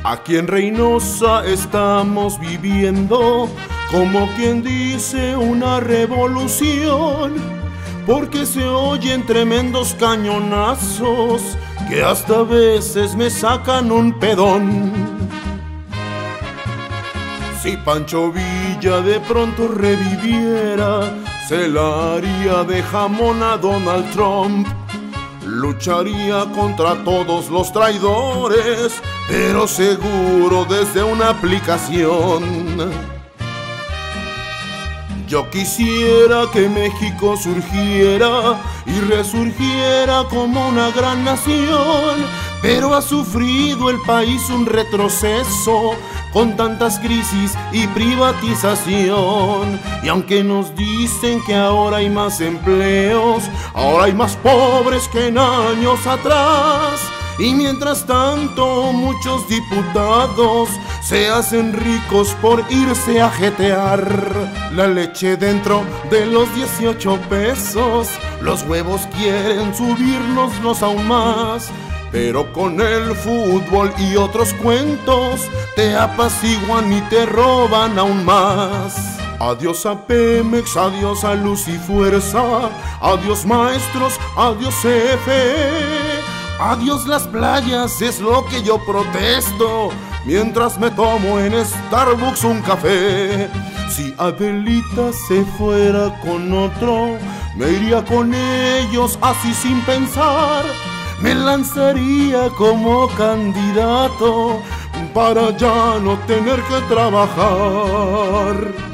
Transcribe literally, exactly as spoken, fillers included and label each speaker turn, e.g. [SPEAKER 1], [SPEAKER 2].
[SPEAKER 1] Aquí en Reynosa estamos viviendo, como quien dice, una revolución, porque se oyen tremendos cañonazos que hasta a veces me sacan un pedón. Si Pancho Villa de pronto reviviera, se la haría de jamón a Donald Trump. Lucharía contra todos los traidores, pero seguro desde una aplicación. Yo quisiera que México surgiera y resurgiera como una gran nación, pero ha sufrido el país un retroceso con tantas crisis y privatización. Y aunque nos dicen que ahora hay más empleos, ahora hay más pobres que en años atrás. Y mientras tanto muchos diputados se hacen ricos por irse a jetear. La leche dentro de los dieciocho pesos, los huevos quieren subirnoslos aún más. Pero con el fútbol y otros cuentos te apaciguan y te roban aún más. Adiós a Pemex, adiós a Luz y Fuerza, adiós maestros, adiós C F E. Adiós las playas, es lo que yo protesto, mientras me tomo en Starbucks un café. Si Adelita se fuera con otro, me iría con ellos así sin pensar. Me lanzaría como candidato para ya no tener que trabajar.